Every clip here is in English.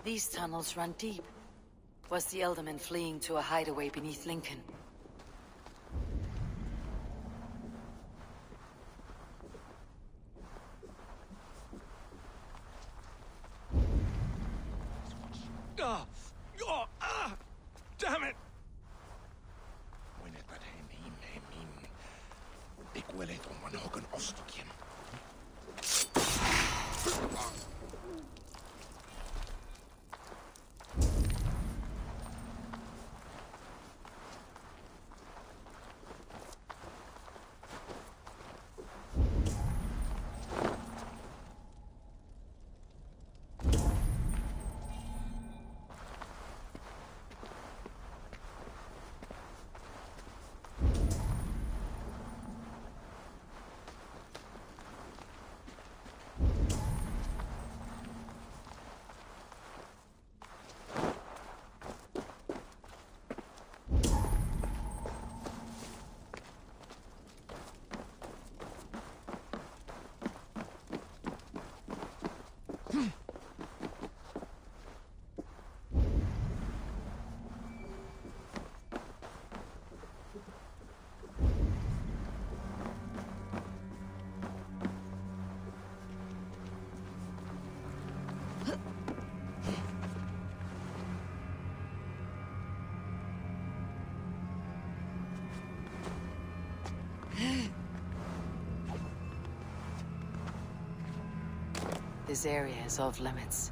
These tunnels run deep. Was the Elderman fleeing to a hideaway beneath Lincoln? Damn it! Winnetad hemmin. Pikuelet on manhoken ostokiem. This area is off limits.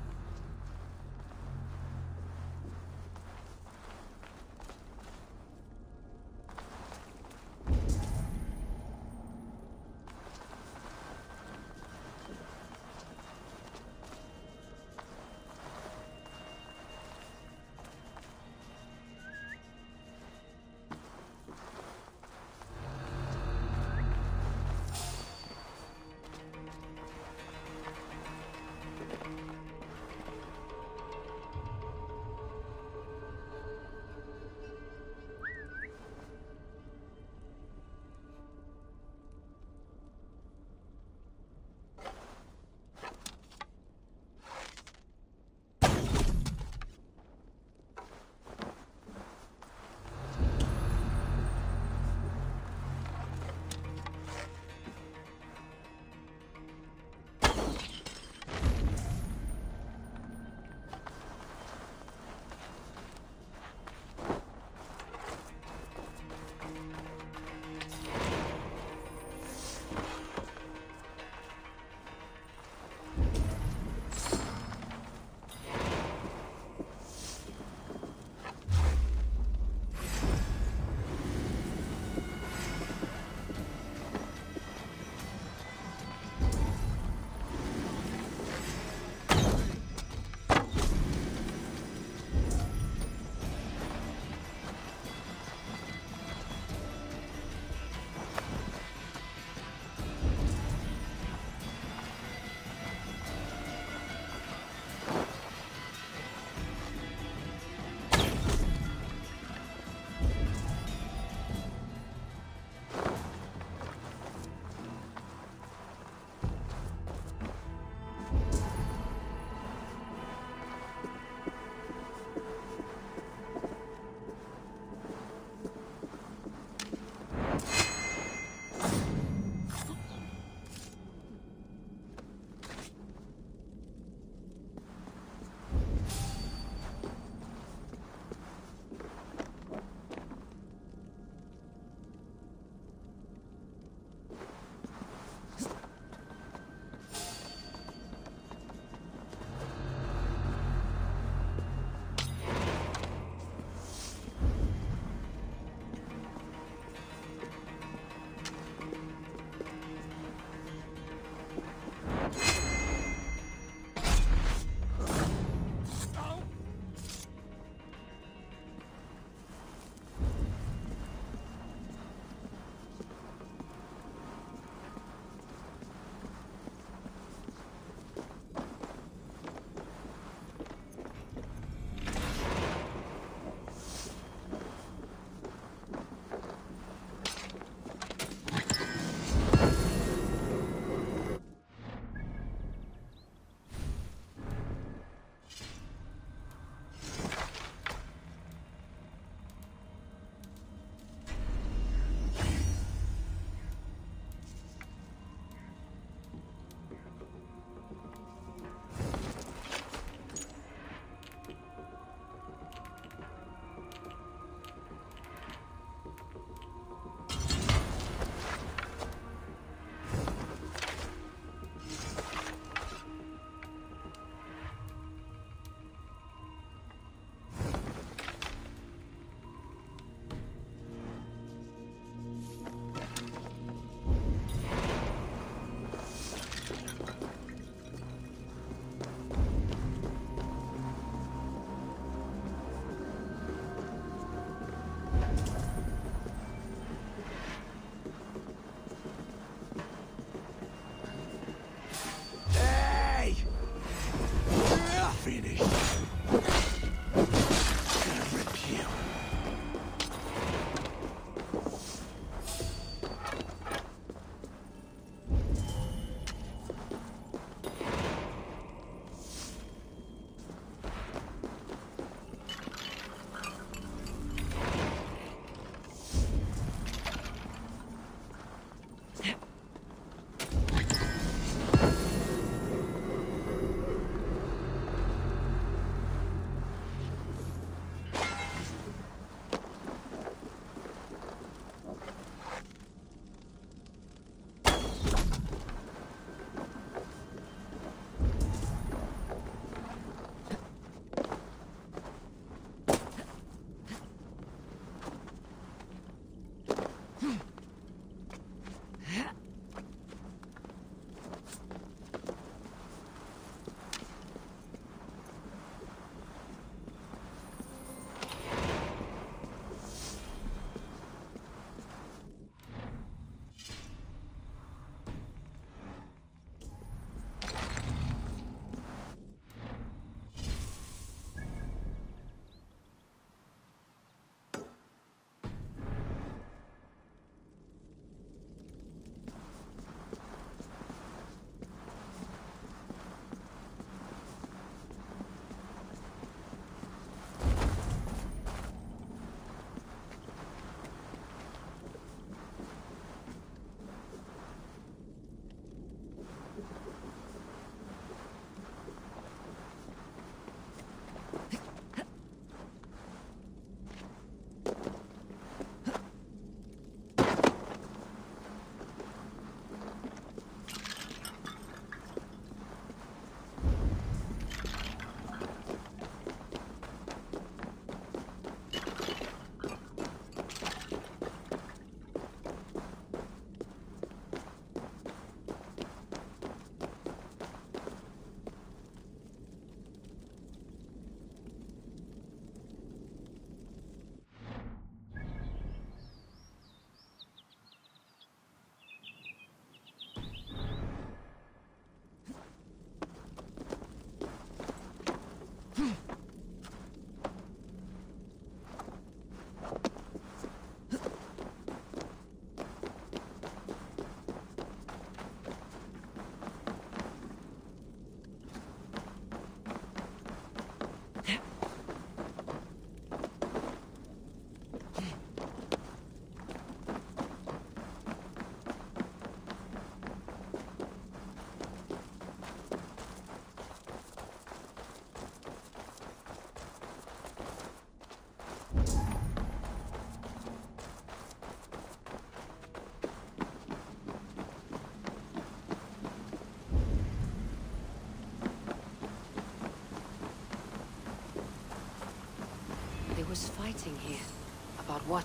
There's fighting here. About what?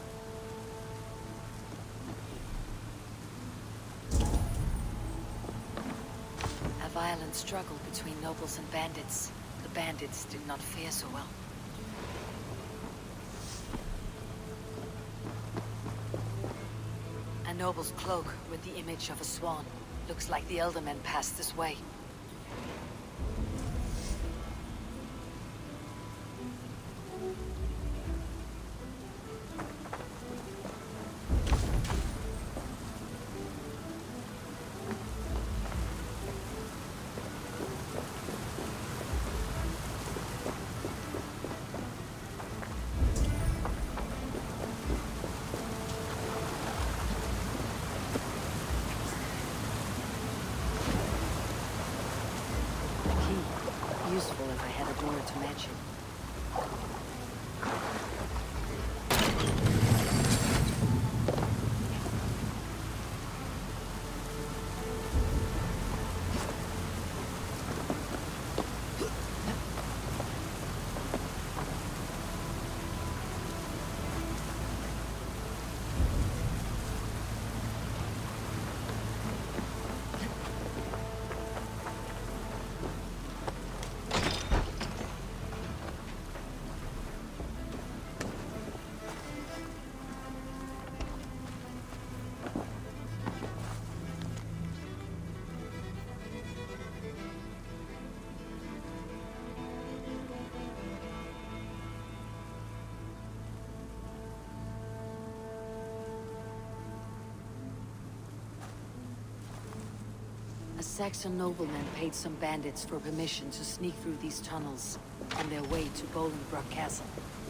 A violent struggle between nobles and bandits. The bandits did not fare so well. A noble's cloak with the image of a swan. Looks like the Eldermen passed this way. Useful if I had a door to match it. A Saxon nobleman paid some bandits for permission to sneak through these tunnels on their way to Bolingbroke Castle.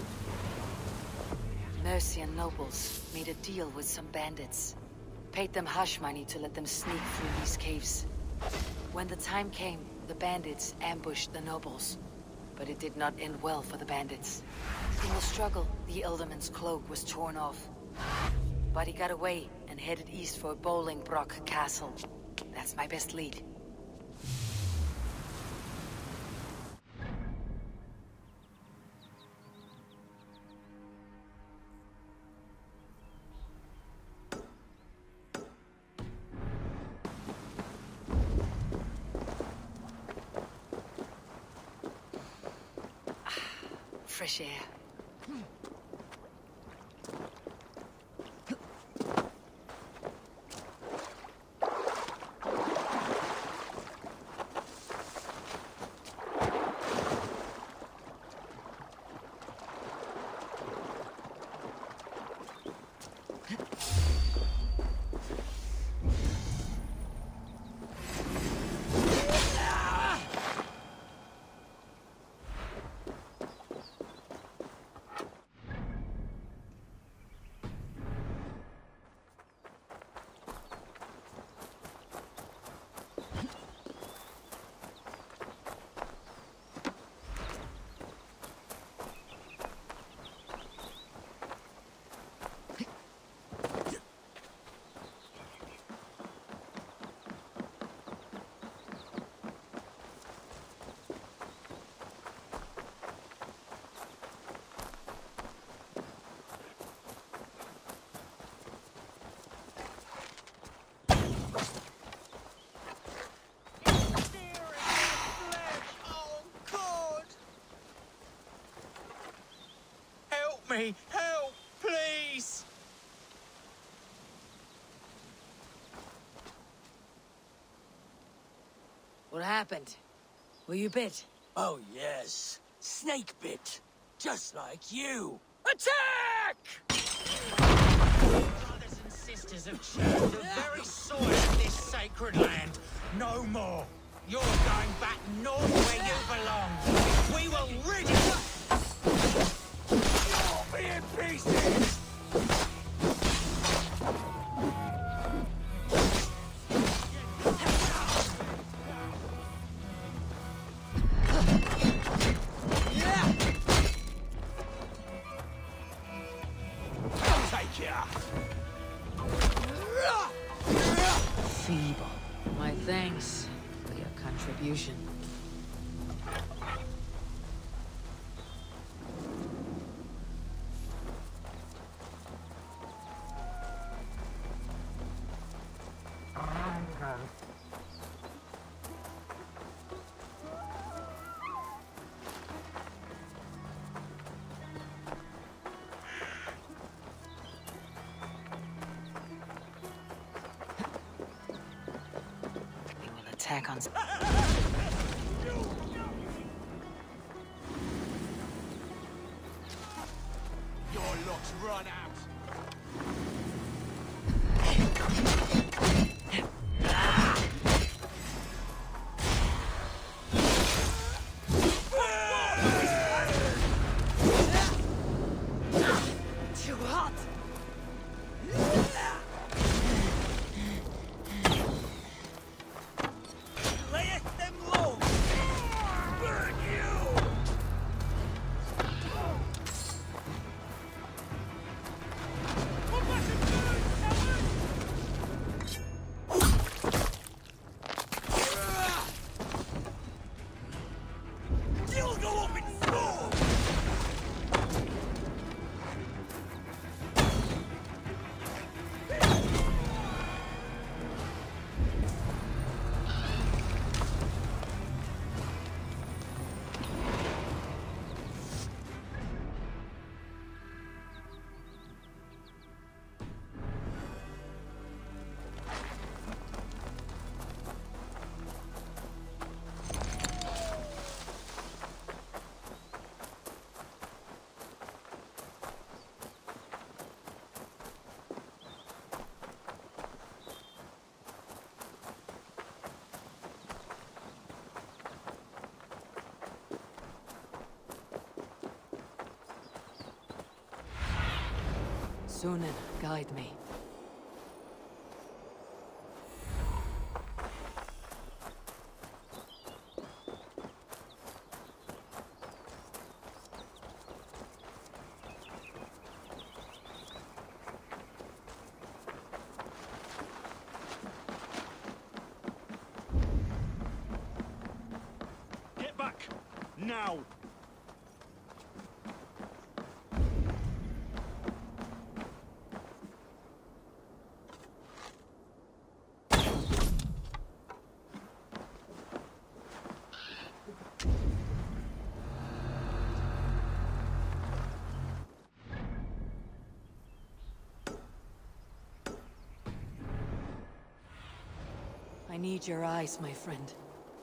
Mercian nobles made a deal with some bandits. Paid them hush money to let them sneak through these caves. When the time came, the bandits ambushed the nobles. But it did not end well for the bandits. In the struggle, the Elderman's cloak was torn off. But he got away and headed east for Bolingbroke Castle. That's my best lead. Fresh air. me! Help! Please! What happened? Were you bit? Oh, yes. Snake bit. Just like you. Attack! Brothers and sisters have churned the very soil of this sacred land. No more. You're going back north where you belong. We will rid it. You'll be in pieces. Feeble. My thanks for your contribution. attack on... Your luck's run out. Too hot! Layeth them low! Burn you! You'll go up in smoke! Sunan, guide me. Get back! Now! I need your eyes, my friend.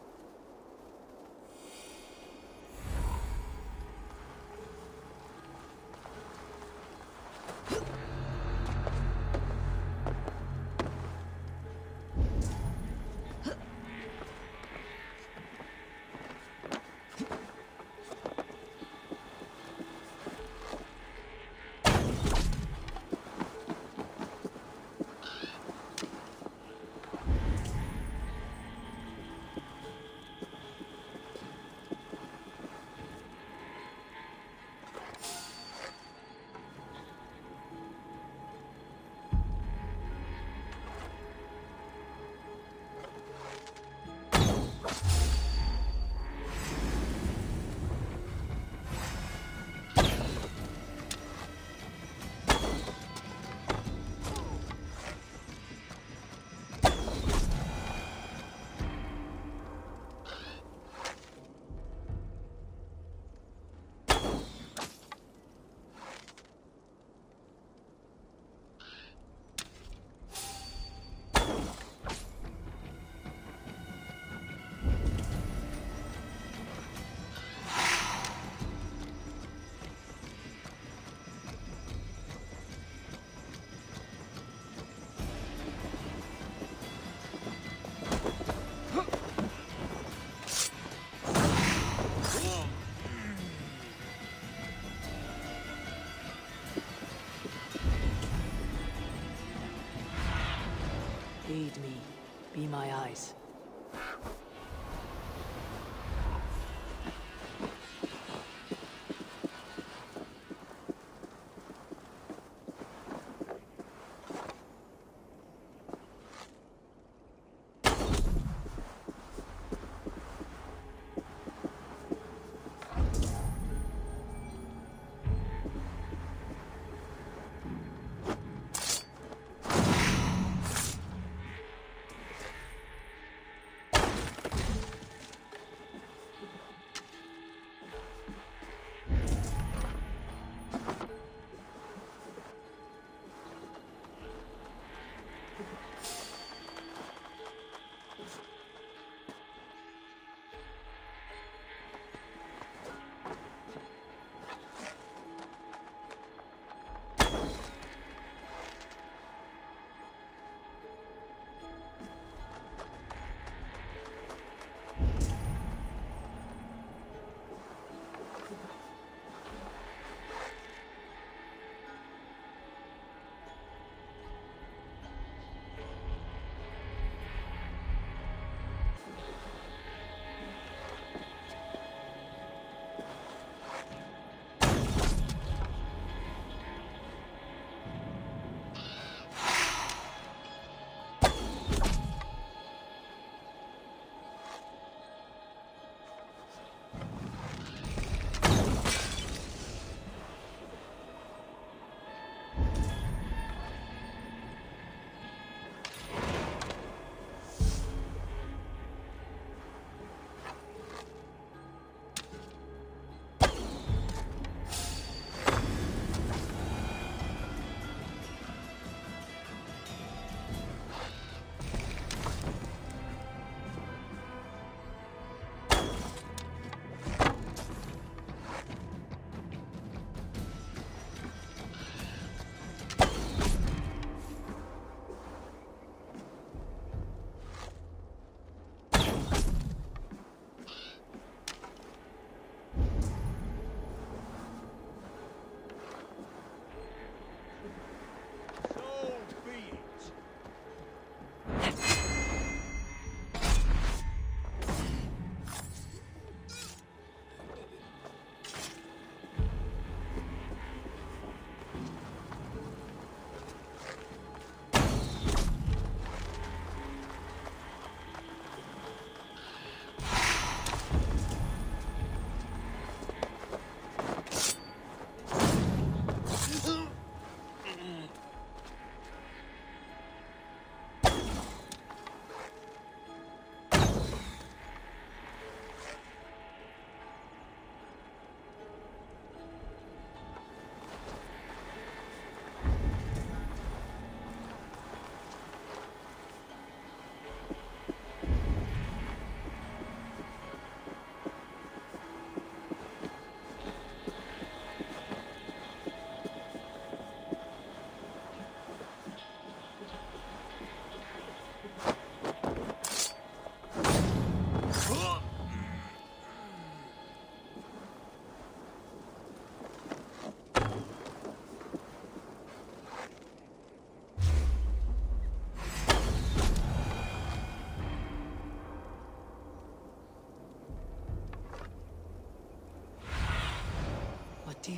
Lead me. Be my eyes.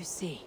you see?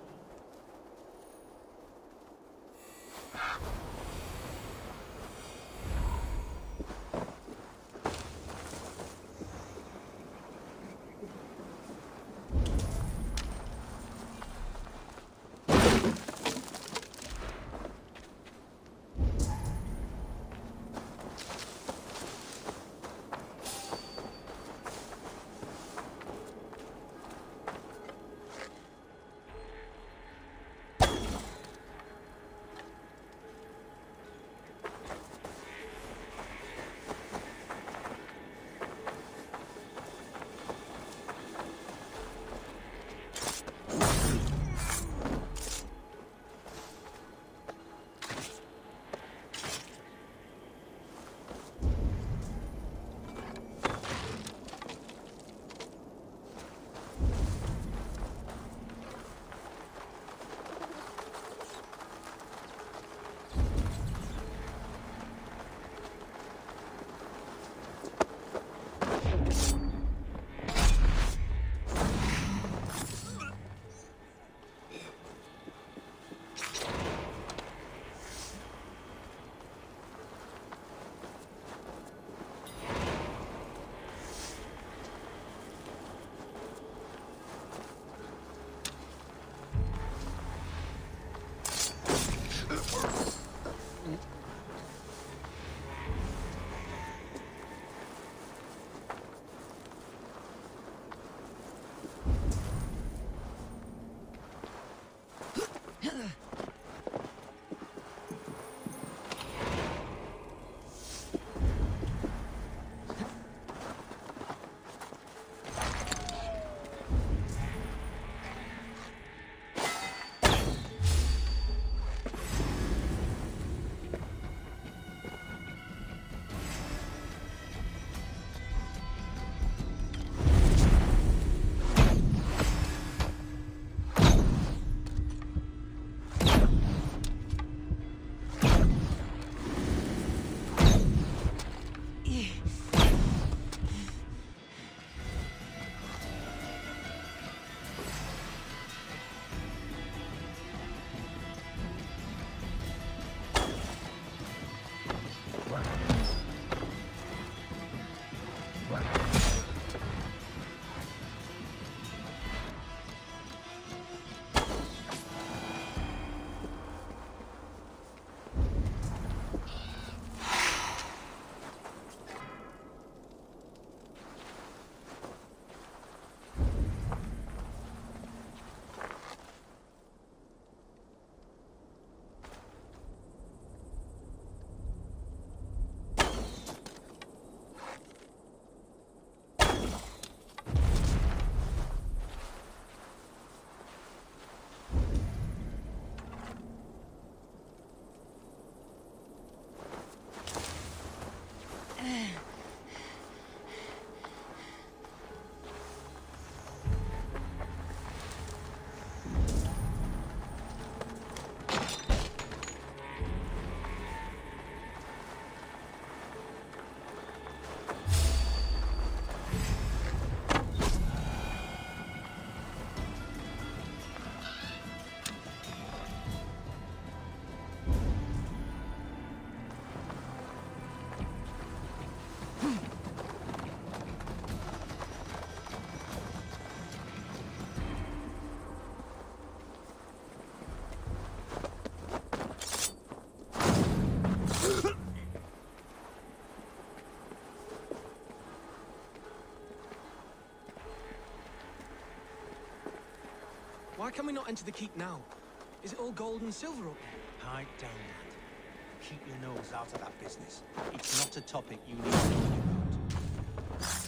Why can we not enter the keep now? Is it all gold and silver up there? Pipe down, lad. Keep your nose out of that business. It's not a topic you need to think about.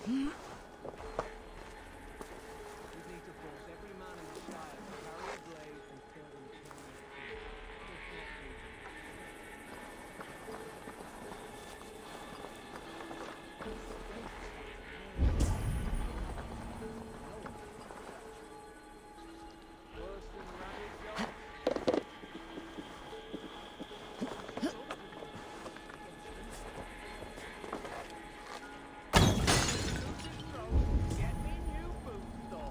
need to force every man in the Shire to carry a blade and kill them killing. If not, worse than rabid dogs. Get me new boots, though.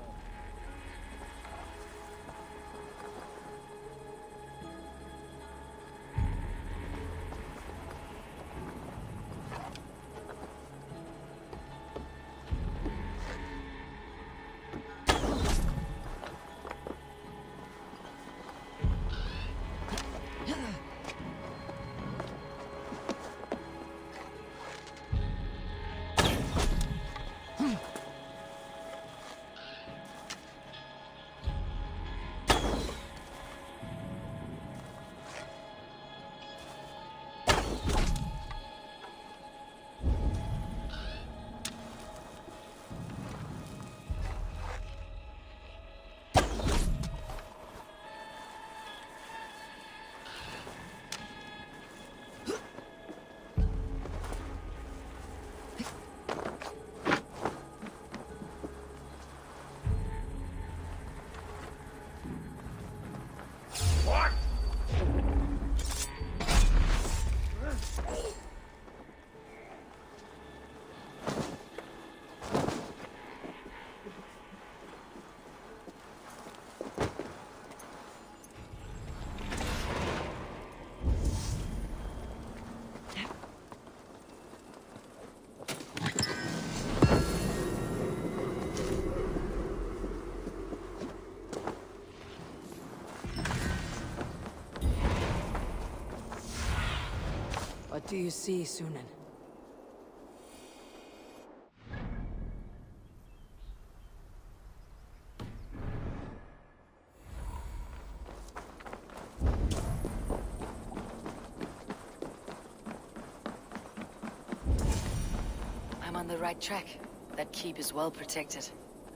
What do you see, Sunan? I'm on the right track. That keep is well protected.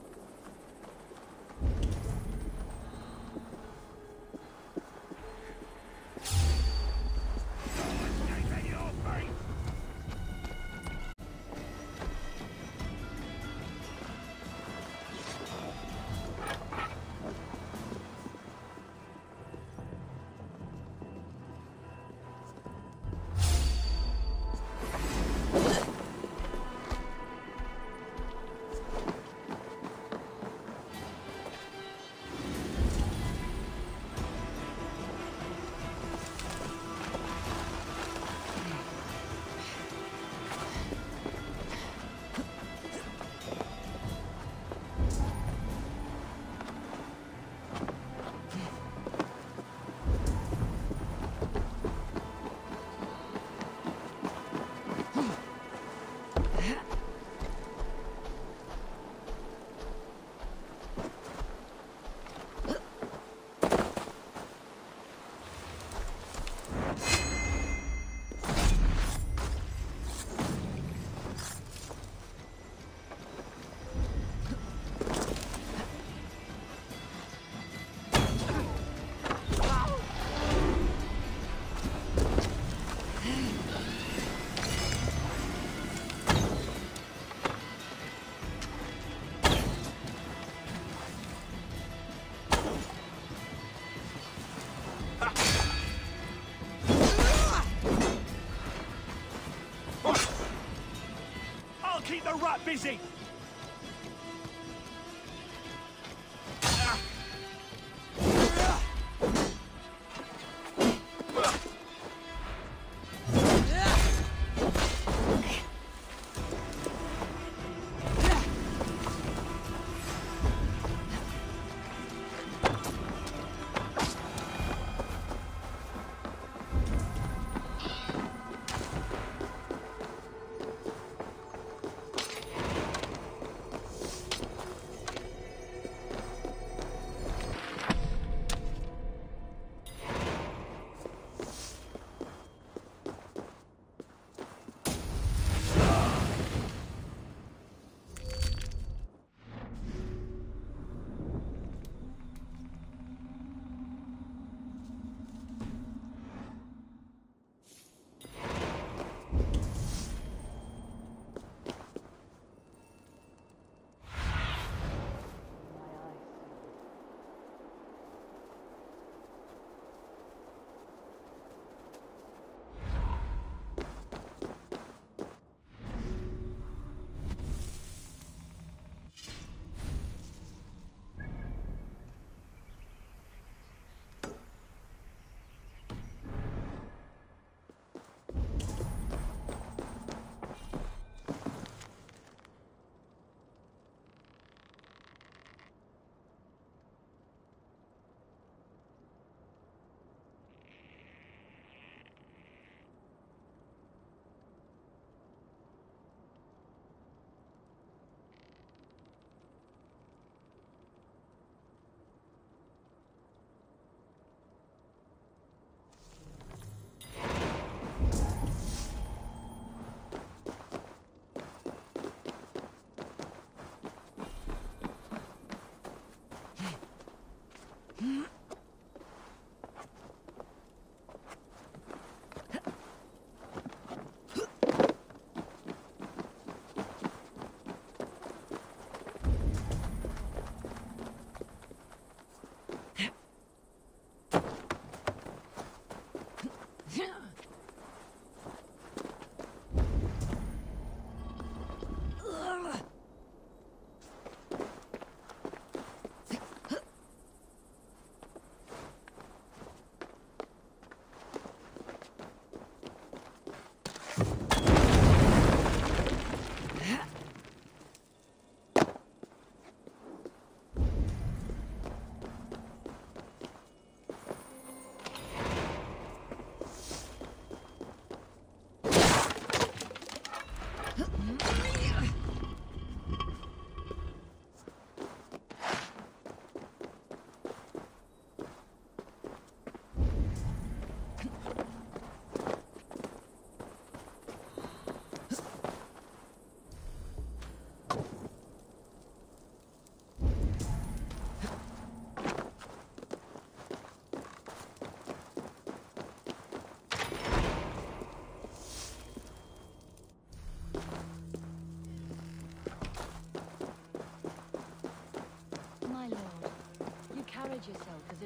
Keep the rat busy!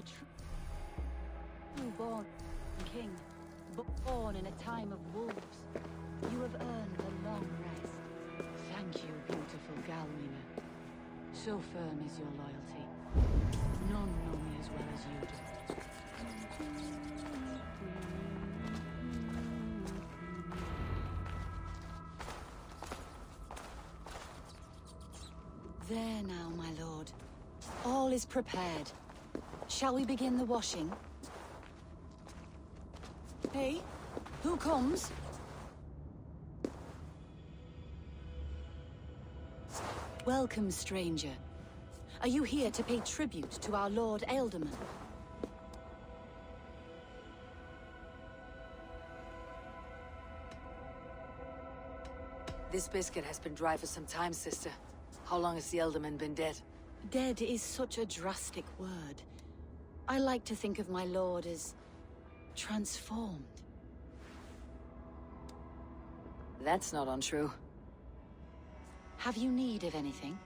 true born king, born in a time of wolves. You have earned a long rest. Thank you, beautiful Galmina. So firm is your loyalty. None know me as well as you do. There now, my lord. All is prepared. Shall we begin the washing? Hey, who comes? Welcome, stranger. Are you here to pay tribute to our Lord Ealdorman? This biscuit has been dry for some time, sister. How long has the Ealdorman been dead? Dead is such a drastic word. I like to think of my lord as transformed. That's not untrue. Have you need of anything?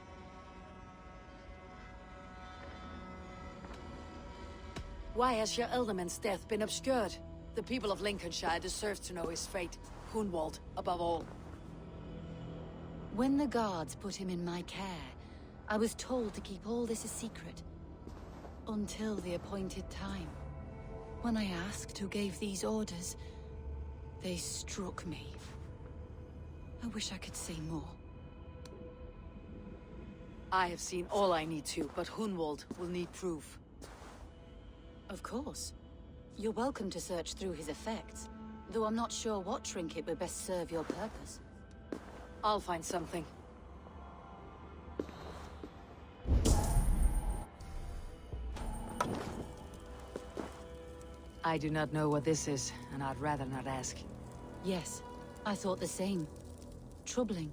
Why has your Ealdorman's death been obscured? The people of Lincolnshire deserve to know his fate. Hunwald, above all. When the guards put him in my care, I was told to keep all this a secret. Until the appointed time. When I asked who gave these orders, they struck me. I wish I could say more. I have seen all I need to, but Hunwald will need proof. Of course. You're welcome to search through his effects, though I'm not sure what trinket would best serve your purpose. I'll find something. I do not know what this is, and I'd rather not ask. Yes, I thought the same. Troubling.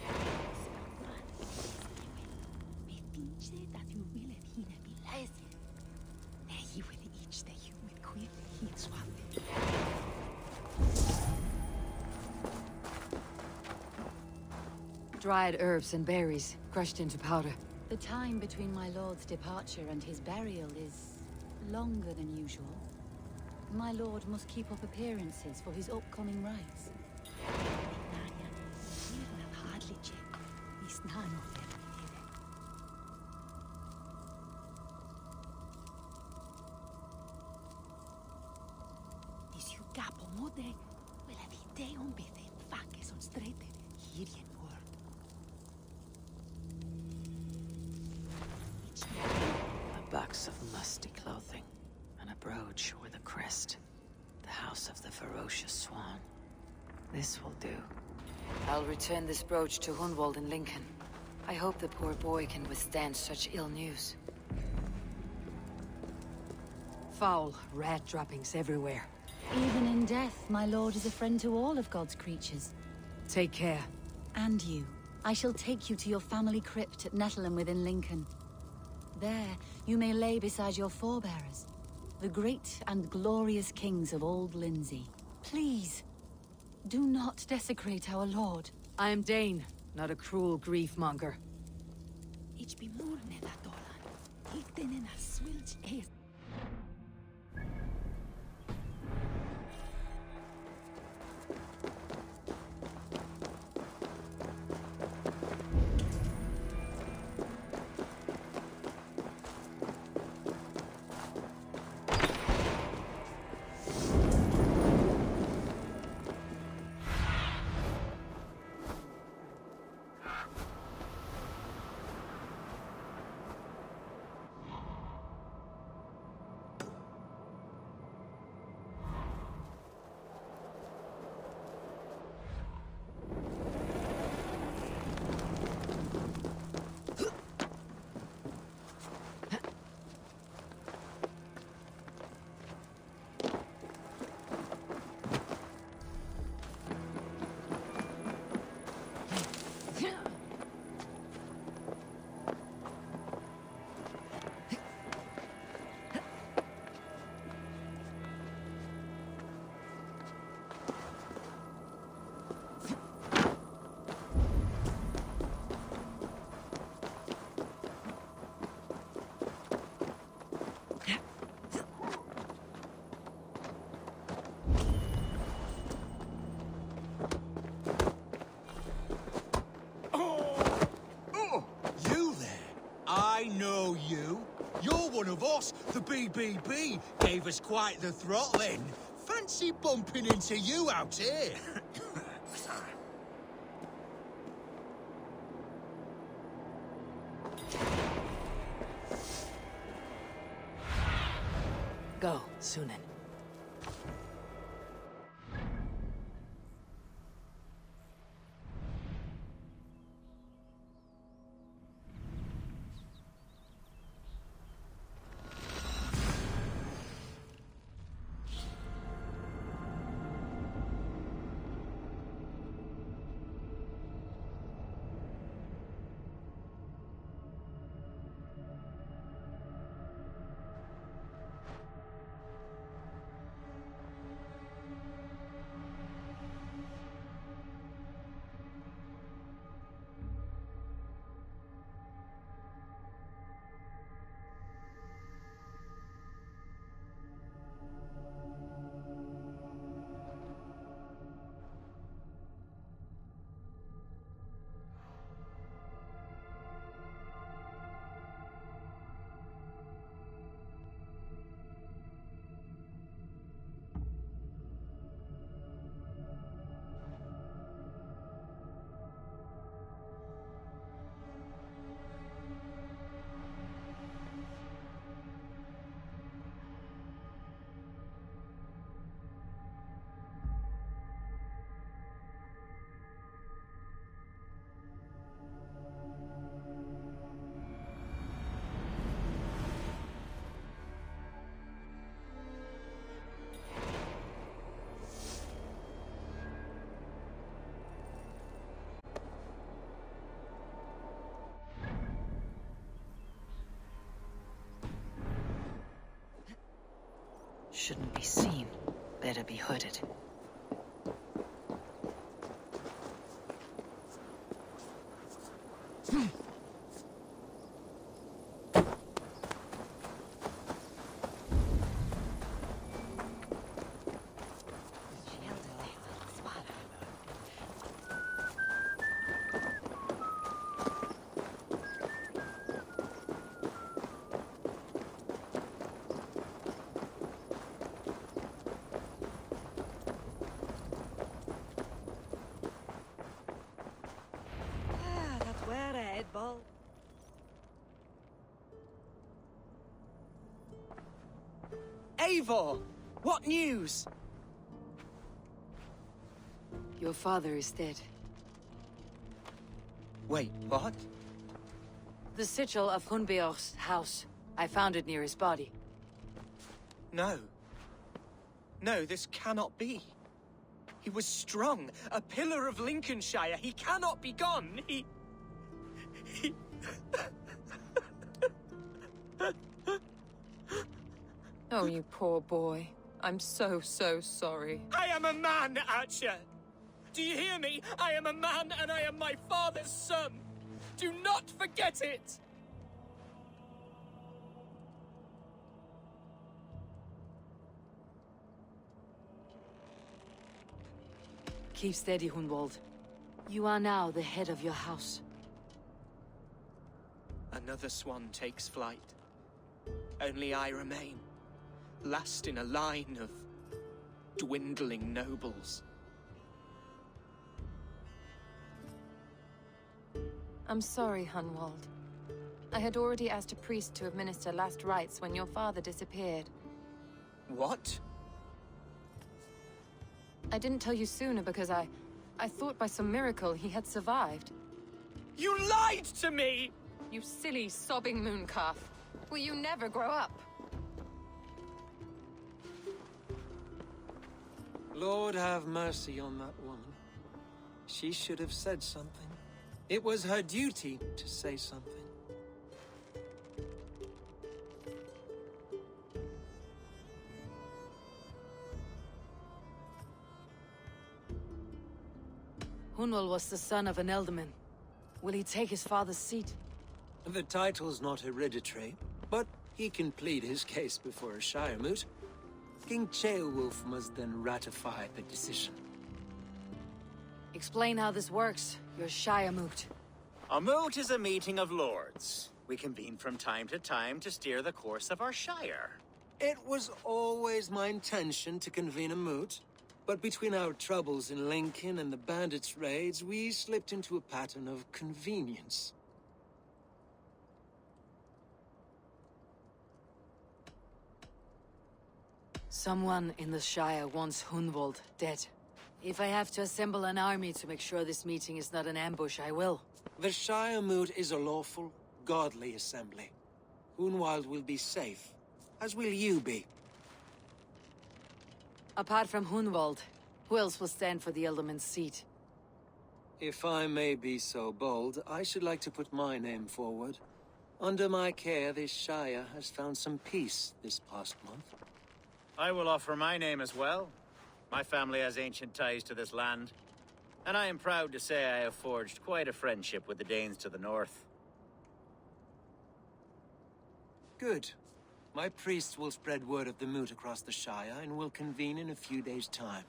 Dried herbs and berries, crushed into powder. The time between my lord's departure and his burial is longer than usual. My lord must keep up appearances for his upcoming rites. A box of musty clothing, and a brooch with a crest. The House of the Ferocious Swan. This will do. I'll return this brooch to Hunwald in Lincoln. I hope the poor boy can withstand such ill news. Foul rat droppings everywhere. Even in death, my lord is a friend to all of God's creatures. Take care. And you. I shall take you to your family crypt at Nettleton within Lincoln. There, you may lay beside your forebearers, the great and glorious kings of Old Lindsey. Please, do not desecrate our lord. I am Dane, not a cruel grief-monger. know you. You're one of us. The BBB gave us quite the throttling. Fancy bumping into you out here. Go, Sunan. Shouldn't be seen. Better be hooded. Eivor! What news? Your father is dead. Wait, what? The sigil of Hunbeor's house. I found it near his body. No. No, this cannot be. He was strong, a pillar of Lincolnshire. He cannot be gone. He... Oh, you poor boy. I'm so sorry. I am a man, Archer! Do you hear me? I am a man and I am my father's son! Do not forget it! Keep steady, Hunwald. You are now the head of your house. Another swan takes flight. Only I remain. Last in a line of dwindling nobles. I'm sorry, Hunwald. I had already asked a priest to administer last rites when your father disappeared. What? I didn't tell you sooner because I thought by some miracle he had survived. You lied to me! You silly, sobbing mooncalf. Will you never grow up? Lord have mercy on that woman. She should have said something. It was her duty to say something. Hunwald was the son of an Elderman. Will he take his father's seat? The title's not hereditary, but he can plead his case before a Shiremoot. King Ceolwulf must then ratify the decision. Explain how this works, your Shiremoot. A moot is a meeting of lords. We convene from time to steer the course of our shire. It was always my intention to convene a moot, but between our troubles in Lincoln and the bandits' raids, we slipped into a pattern of convenience. Someone in the Shire wants Hunwald dead. If I have to assemble an army to make sure this meeting is not an ambush, I will. The Shire Moot is a lawful, godly assembly. Hunwald will be safe, as will you be. Apart from Hunwald, who else will stand for the Elderman's seat? If I may be so bold, I should like to put my name forward. Under my care, this Shire has found some peace this past month. I will offer my name as well. My family has ancient ties to this land, and I am proud to say I have forged quite a friendship with the Danes to the north. Good. My priests will spread word of the moot across the Shire, and will convene in a few days' time.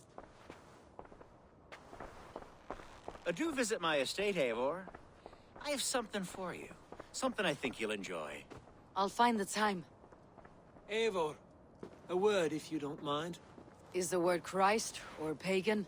Do visit my estate, Eivor. I have something for you. Something I think you'll enjoy. I'll find the time. Eivor, a word if you don't mind. Is the word Christ or pagan?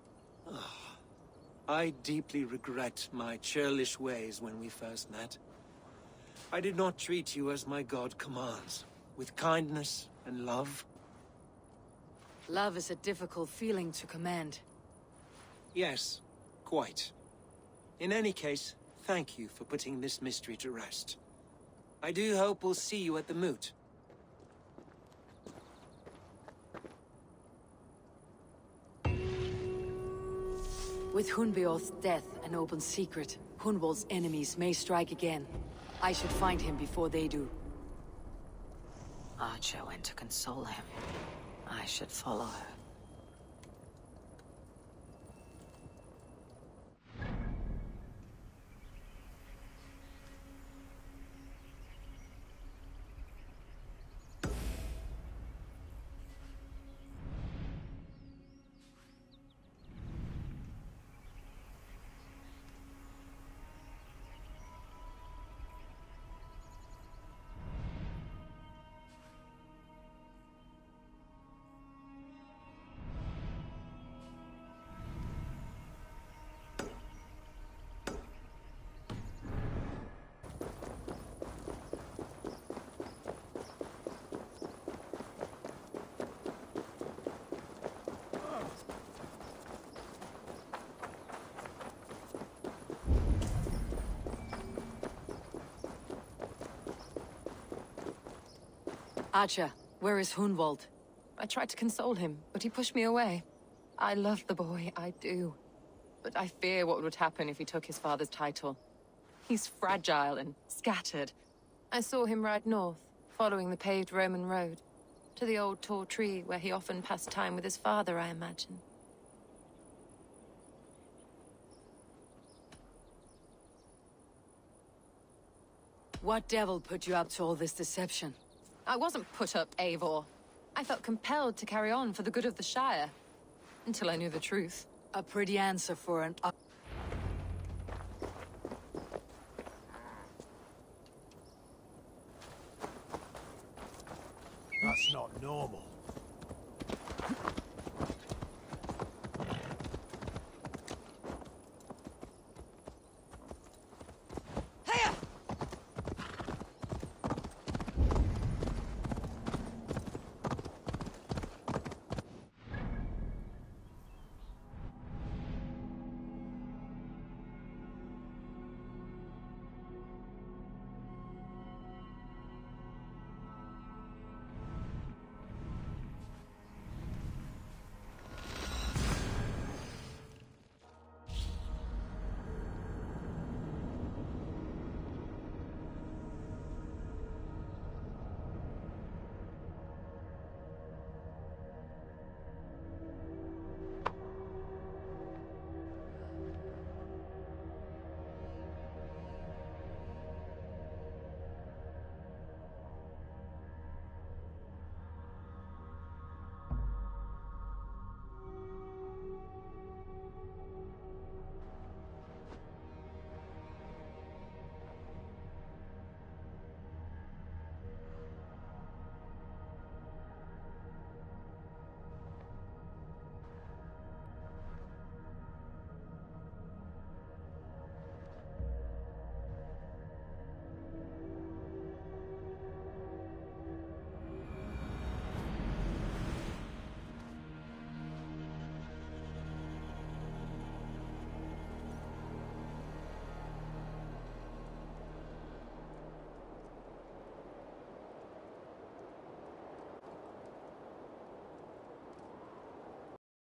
I deeply regret my churlish ways when we first met. I did not treat you as my god commands, with kindness and love. Love is a difficult feeling to command. Yes, quite. In any case, thank you for putting this mystery to rest. I do hope we'll see you at the moot. With Hunbeorth's death an open secret, Hunwald's enemies may strike again. I should find him before they do. Archer went to console him. I should follow her. Archer, where is Hunwald? I tried to console him, but he pushed me away. I love the boy, I do. But I fear what would happen if he took his father's title. He's fragile and scattered. I saw him ride north, following the paved Roman road. To the old tall tree where he often passed time with his father, I imagine. What devil put you up to all this deception? I wasn't put up, Eivor. I felt compelled to carry on for the good of the Shire. Until I knew the truth. A pretty answer for an... That's not normal.